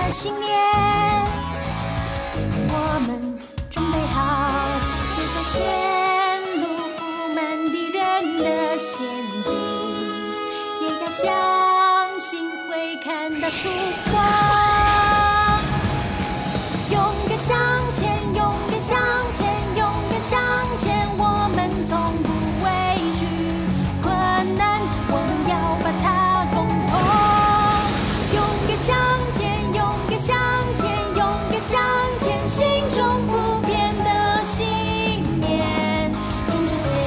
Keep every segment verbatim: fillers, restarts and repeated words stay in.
的信念。我们准备好解锁前路布满敌人的陷阱，也要相信会看到曙光。勇敢向前，勇敢向前，勇敢向前，我们从不畏惧困难，我们要把它攻破。勇敢向前，勇敢向前，勇敢向前，心中不变的信念终实现。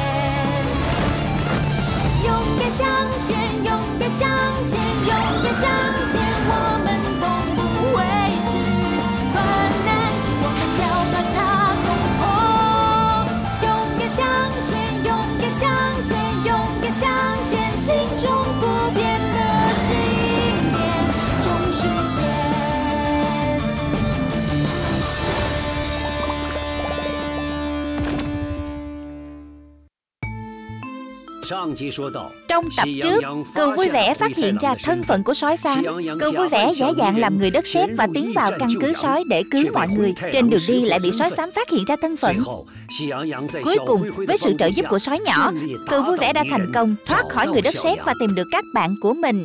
勇敢向前，勇敢向前，勇敢向前，我们从不畏惧困难，我们要把它攻破。勇敢向前，勇敢向前，勇敢向前，心中不变的信念终实现。 Trong tập trước, Cừu vui vẻ phát hiện ra thân phận của sói xám. Cừu vui vẻ giả dạng làm người đất sét và tiến vào căn cứ sói để cứu mọi người. Trên đường đi lại bị sói xám phát hiện ra thân phận. Cuối cùng, với sự trợ giúp của sói nhỏ, Cừu vui vẻ đã thành công thoát khỏi người đất sét và tìm được các bạn của mình.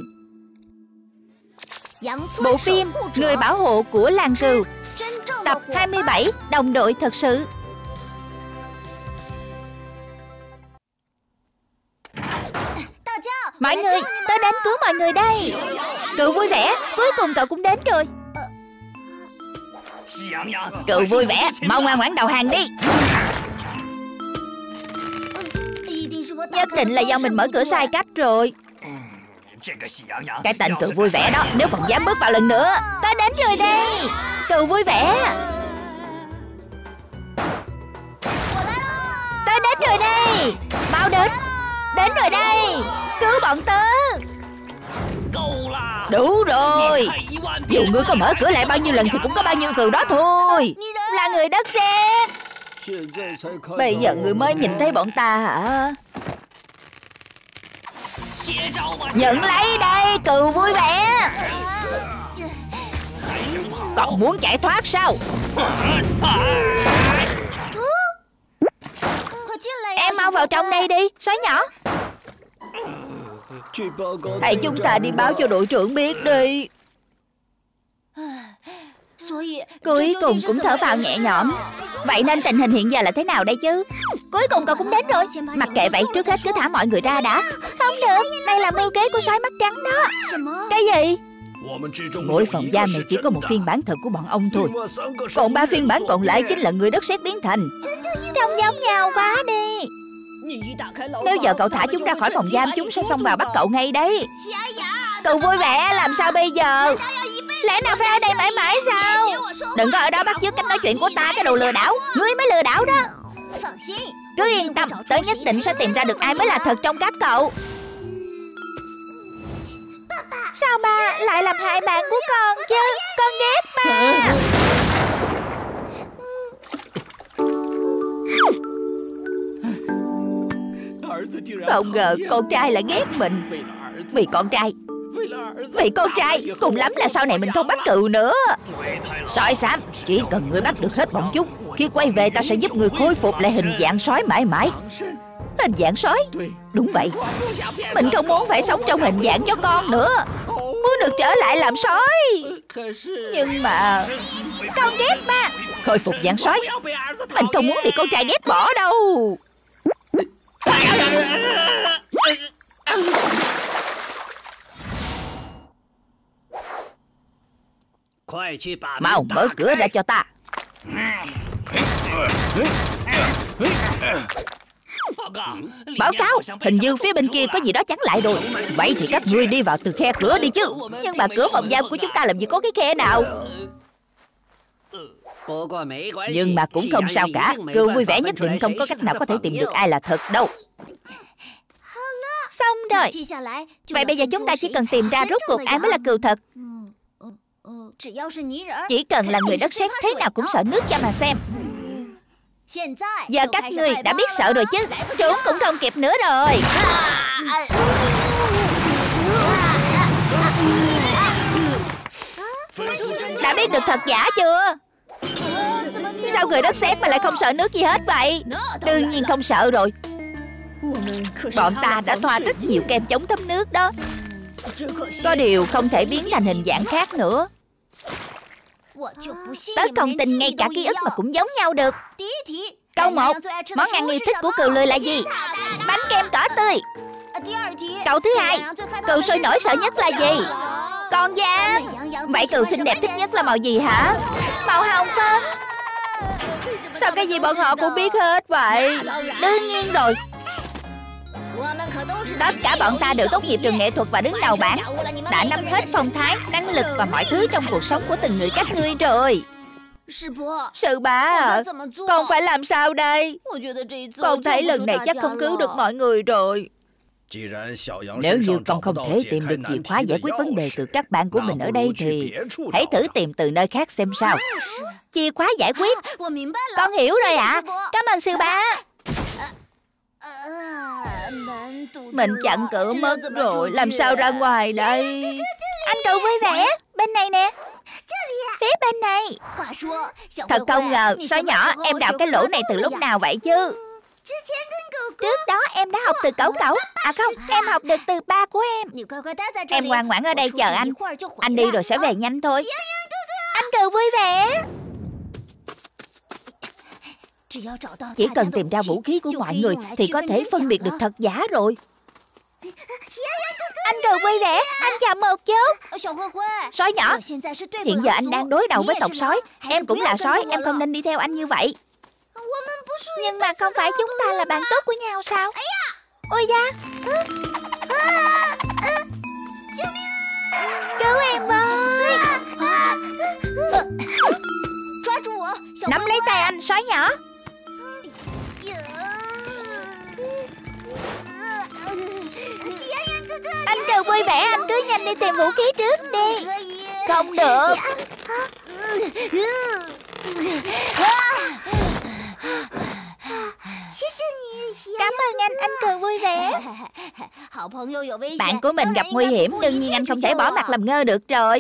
Bộ phim Người bảo hộ của làng cừu, tập hai mươi bảy, Đồng đội thật sự. Mọi người, tôi đến cứu mọi người đây. Cừu vui vẻ, cuối cùng cậu cũng đến rồi. Cừu vui vẻ, mau ngoan ngoãn đầu hàng đi. Nhất định là do mình mở cửa sai cách rồi. Cái tên Cừu vui vẻ đó, nếu còn dám bước vào lần nữa. Ta đến rồi đây. Cừu vui vẻ, ta đến rồi đây. Mau đến. Đến rồi đây. Cứu bọn tớ. Đủ rồi. Dù ngươi có mở cửa lại bao nhiêu lần thì cũng có bao nhiêu cừu đó thôi. Là người đất sét. Bây giờ ngươi mới nhìn thấy bọn ta hả? Nhận lấy đây, Cừu vui vẻ. Còn muốn chạy thoát sao? Em mau vào trong đây đi, sói nhỏ. Hãy chúng ta đi báo cho đội trưởng biết đi. Cuối cùng cũng thở phào nhẹ nhõm. Vậy nên tình hình hiện giờ là thế nào đây chứ? Cuối cùng cậu cũng đến rồi. Mặc kệ vậy, trước hết cứ thả mọi người ra đã. Không được, đây là mưu kế của sói mắt trắng đó. Cái gì? Mỗi phòng giam này chỉ có một phiên bản thật của bọn ông thôi. Còn ba phiên bản còn lại chính là người đất sét biến thành. Trông giống nhau quá đi. Nếu giờ cậu thả chúng ra khỏi phòng giam, chúng sẽ xông vào bắt cậu ngay đấy. Cậu vui vẻ, làm sao bây giờ? Lẽ nào phải ở đây mãi mãi sao? Đừng có ở đó bắt chước cách nói chuyện của ta, cái đồ lừa đảo. Ngươi mới lừa đảo đó. Cứ yên tâm, tớ nhất định sẽ tìm ra được ai mới là thật trong các cậu. Sao ba lại làm hại bạn của con chứ? Con ghét ba. Không ngờ con trai lại ghét mình. Vì con trai. Vì con trai. Cùng lắm là sau này mình không bắt cừu nữa. Sói xám, chỉ cần ngươi bắt được hết bọn chúng, khi quay về ta sẽ giúp ngươi khôi phục lại hình dạng sói mãi mãi. Hình dạng sói? Đúng vậy. Mình không muốn phải sống trong hình dạng chó con nữa. Muốn được trở lại làm sói. Nhưng mà con ghét ba. Khôi phục dạng sói. Mình không muốn bị con trai ghét bỏ đâu. Mau mở cửa ra cho ta. Báo cáo, hình như phía bên kia có gì đó chắn lại rồi. Vậy thì các ngươi đi vào từ khe cửa đi chứ. Nhưng mà cửa phòng giam của chúng ta làm gì có cái khe nào. Nhưng mà cũng không sao cả. Cừu vui vẻ nhất định không có cách nào có thể tìm được ai là thật đâu. Xong rồi. Vậy bây giờ chúng ta chỉ cần tìm ra rốt cuộc ai mới là cừu thật. Chỉ cần là người đất sét, thế nào cũng sợ nước cho mà xem. Giờ các ngươi đã biết sợ rồi chứ. Trốn cũng không kịp nữa rồi. đã biết được thật giả chưa? Sao người đất sét mà lại không sợ nước gì hết vậy? Đương nhiên không sợ rồi. Bọn ta đã thoa rất nhiều kem chống thấm nước đó. Có điều không thể biến thành hình dạng khác nữa. Tớ không tin ngay cả ký ức mà cũng giống nhau được. Câu một, món ăn yêu thích của cừu lười là gì? Bánh kem cỏ tươi. Câu thứ hai, cừu sôi nổi sợ nhất là gì? Con da. Vậy cừu xinh đẹp thích nhất là màu gì hả? Màu hồng phấn. Sao cái gì bọn họ cũng biết hết vậy? Đương nhiên rồi. Tất cả bọn ta đều tốt nghiệp trường nghệ thuật và đứng đầu bảng, đã nắm hết phong thái, năng lực và mọi thứ trong cuộc sống của từng người các ngươi rồi. Sư bá à, con phải làm sao đây? Con thấy lần này chắc không cứu được mọi người rồi. Nếu như con không thể tìm được chìa khóa giải quyết vấn đề từ các bạn của mình ở đây thì hãy thử tìm từ nơi khác xem sao. Chìa khóa giải quyết? Con hiểu rồi ạ. À? Cảm ơn sư bá. Mình chặn cửa mất rồi, làm sao ra ngoài đây? Anh cậu vui vẻ. Bên này nè. Phía bên này. Thật không ngờ, sói nhỏ, em đào cái lỗ này từ lúc nào vậy chứ? Trước đó em đã học từ cẩu cẩu. À không, em học được từ ba của em. Em ngoan ngoãn ở đây chờ anh. Anh đi rồi sẽ về nhanh thôi. Anh cừu vui vẻ. Chỉ cần tìm ra vũ khí của mọi người thì có thể phân biệt được thật giả rồi. Anh cừu vui vẻ, anh chậm một chút. Sói nhỏ, hiện giờ anh đang đối đầu với tộc sói. Em cũng là sói, em không nên đi theo anh như vậy. Nhưng mà không phải chúng ta là bạn tốt của nhau sao? Ôi da. Cứu em với. Nắm lấy tay anh, sói nhỏ. Anh cừu vui vẻ, anh cứ nhanh đi tìm vũ khí trước đi. Không được. Cảm ơn anh, anh cừu vui vẻ. Bạn của mình gặp nguy hiểm, đương nhiên anh không thể bỏ mặt làm ngơ được rồi.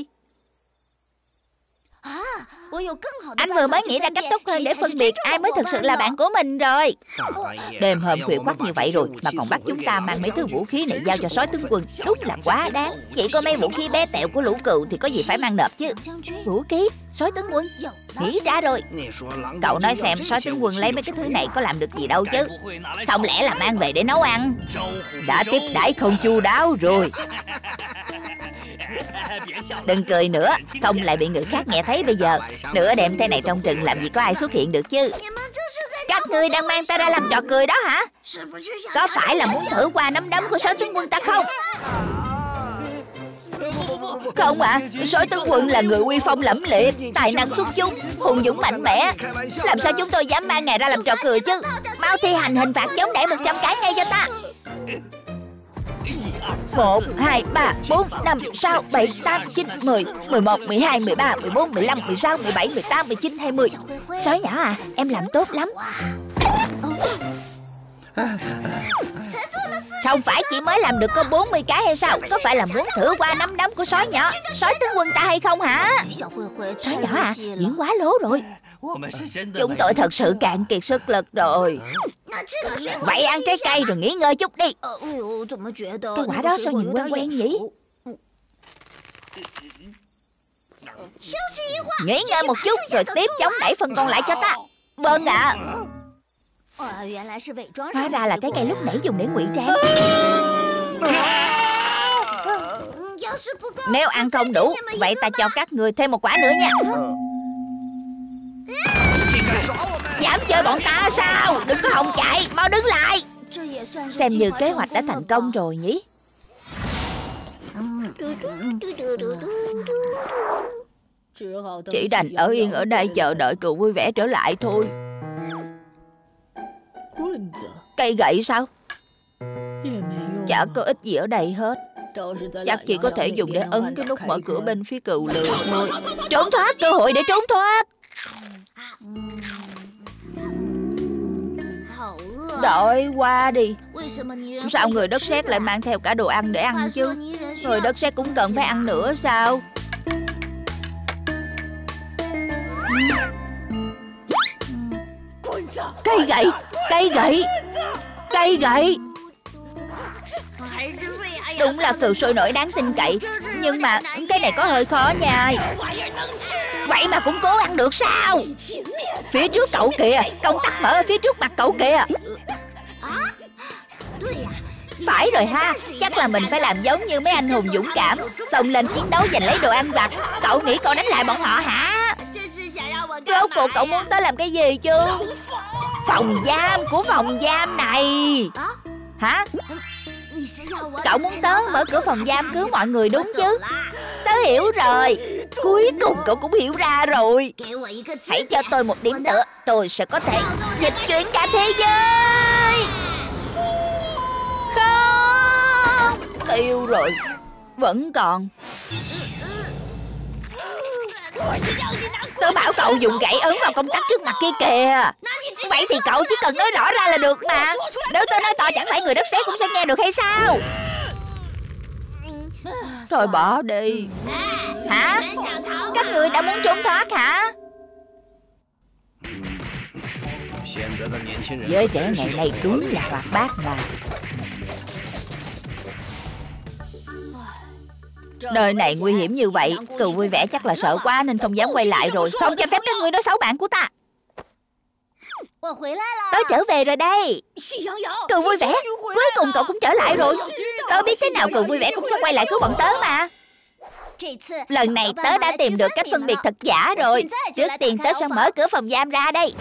Anh vừa mới nghĩ ra cách tốt hơn để phân biệt ai mới thực sự là bạn của mình rồi. Đêm hôm khuya khoắt như vậy rồi mà còn bắt chúng ta mang mấy thứ vũ khí này giao cho sói tướng quân, đúng là quá đáng. Chỉ có mấy vũ khí bé tẹo của lũ cừu thì có gì phải mang nộp chứ. Vũ khí, sói tướng quân, nghĩ ra rồi. Cậu nói xem sói tướng quân lấy mấy cái thứ này có làm được gì đâu chứ. Không lẽ là mang về để nấu ăn? Đã tiếp đãi không chu đáo rồi. Đừng cười nữa, không lại bị người khác nghe thấy bây giờ. Nửa đêm thế này trong rừng làm gì có ai xuất hiện được chứ. Các ngươi đang mang ta ra làm trò cười đó hả? Có phải là muốn thử qua nắm đấm của sói tướng quân ta không? Không ạ, à, sói tướng quân là người uy phong lẫm liệt, tài năng xuất chúng, hùng dũng mạnh mẽ. Làm sao chúng tôi dám mang ngài ra làm trò cười chứ? Mau thi hành hình phạt chống đẩy một trăm cái ngay cho ta. Một, hai, ba, bốn, năm, sáu, bảy, tám, chín, mười, mười một, mười hai, mười ba, mười bốn, mười lăm, mười sáu, mười bảy, mười tám, mười chín, hai mươi. Sói nhỏ à, em làm tốt lắm. Không phải chỉ mới làm được có bốn mươi cái hay sao? Có phải là muốn thử qua nắm đấm của sói nhỏ, sói tướng quân ta hay không hả? Sói nhỏ à, diễn quá lố rồi. Chúng tôi thật sự cạn kiệt sức lực rồi. Vậy ăn trái cây rồi nghỉ ngơi chút đi. Cái quả đó sao nhìn quen quen nhỉ? Nghỉ ngơi một chút rồi tiếp chống đẩy phần còn lại cho ta. Vâng ạ. Hóa ra là trái cây lúc nãy dùng để ngụy trang. Nếu ăn không đủ, vậy ta cho các người thêm một quả nữa nha. Dám chơi bọn ta sao? Đừng có hòng chạy, mau đứng lại. Xem như kế hoạch đã thành công rồi nhỉ. Chỉ đành ở yên ở đây chờ đợi cừu vui vẻ trở lại thôi. Cây gậy sao? Chả có ích gì ở đây hết. Chắc chỉ có thể dùng để ấn cái nút mở cửa bên phía cừu lười thôi. Trốn thoát, cơ hội để trốn thoát. Đợi qua đi. Sao người đất sét lại mang theo cả đồ ăn để ăn chứ? Người đất sét cũng cần phải ăn nữa sao? Cây gậy, cây gậy, cây gậy. Đúng là cừu sôi nổi đáng tin cậy. Nhưng mà cái này có hơi khó nha. Vậy mà cũng cố ăn được sao? Phía trước cậu kìa, công tắc mở ở phía trước mặt cậu kìa. Phải rồi ha, chắc là mình phải làm giống như mấy anh hùng dũng cảm, xông lên chiến đấu giành lấy đồ ăn vặt. Cậu nghĩ cậu đánh lại bọn họ hả? Rốt cuộc cậu muốn tới làm cái gì chứ? Phòng giam của phòng giam này. Hả? Cậu muốn tớ mở cửa phòng giam cứu mọi người đúng chứ? Tớ hiểu rồi. Cuối cùng cậu cũng hiểu ra rồi. Hãy cho tôi một điểm tựa, tôi sẽ có thể dịch chuyển cả thế giới. Không, tiêu rồi. Vẫn còn. Tớ bảo cậu dùng gậy ấn vào công tắc trước mặt kia kìa. Vậy thì cậu chỉ cần nói rõ ra là được mà. Nếu tớ nói to chẳng phải người đất sét cũng sẽ nghe được hay sao? Thôi bỏ đi. Hả? Các người đã muốn trốn thoát hả? Giới trẻ ngày nay đúng là hoạt bát mà. Nơi này nguy hiểm như vậy, Cừu vui vẻ chắc là sợ quá nên không dám quay lại rồi. Không cho phép các ngươi nói xấu bạn của ta. Tớ trở về rồi đây. Cừu vui vẻ, cuối cùng cậu cũng trở lại rồi. Tớ biết thế nào Cừu vui vẻ cũng sẽ quay lại cứu bọn tớ mà. Lần này tớ đã tìm được cách phân biệt thật giả rồi. Trước tiên tớ sẽ mở cửa phòng giam ra đây.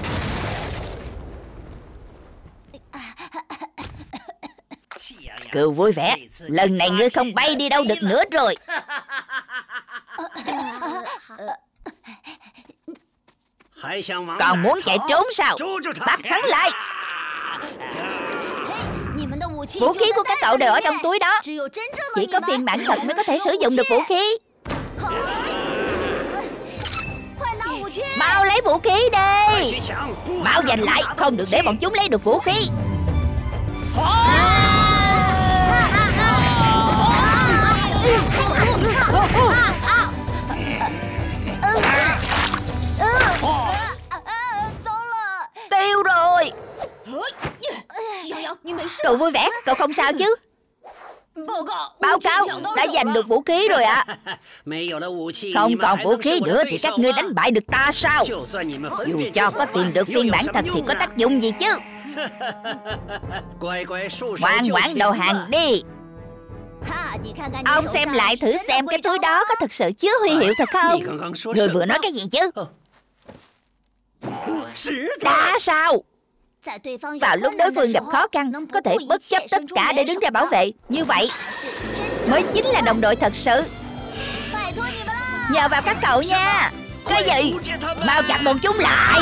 Cừu vui vẻ, lần này ngươi không bay đi đâu được nữa rồi. Còn muốn chạy trốn sao? Bắt hắn lại. Vũ khí của các cậu đều ở trong túi đó. Chỉ có phiên bản thật mới có thể sử dụng được vũ khí. Mau lấy vũ khí đi. Mau giành lại, không được để bọn chúng lấy được vũ khí. Tiêu rồi. Cậu vui vẻ, cậu không sao chứ? Báo cáo, đã giành được vũ khí rồi ạ. Không còn vũ khí nữa thì các ngươi đánh bại được ta sao? Dù cho có tìm được phiên bản thật thì có tác dụng gì chứ? Ngoan ngoãn đầu hàng đi. Ông xem lại thử xem cái túi đó có thực sự chứa huy hiệu thật không? Người vừa nói cái gì chứ? Đã sao? Vào lúc đối phương gặp khó khăn, có thể bất chấp tất cả để đứng ra bảo vệ. Như vậy mới chính là đồng đội thật sự. Nhờ vào các cậu nha. Cái gì? Mau chặn bọn chúng lại.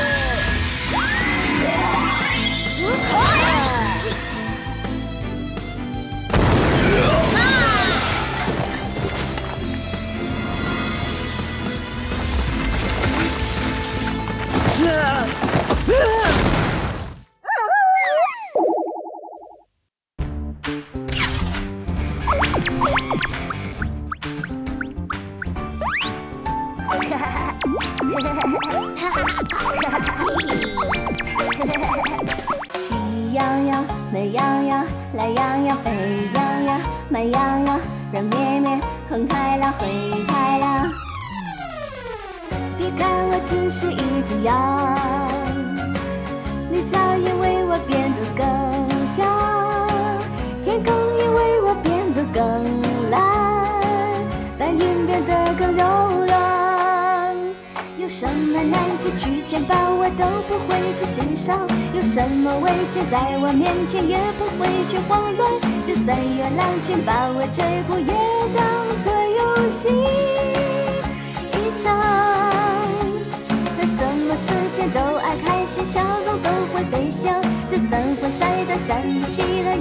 有什么危险在我面前也不会去慌乱，就算有狼群把我追捕，也当作游戏一场。在什么时间都爱开心，笑容都会飞翔，就算会晒得站不起来，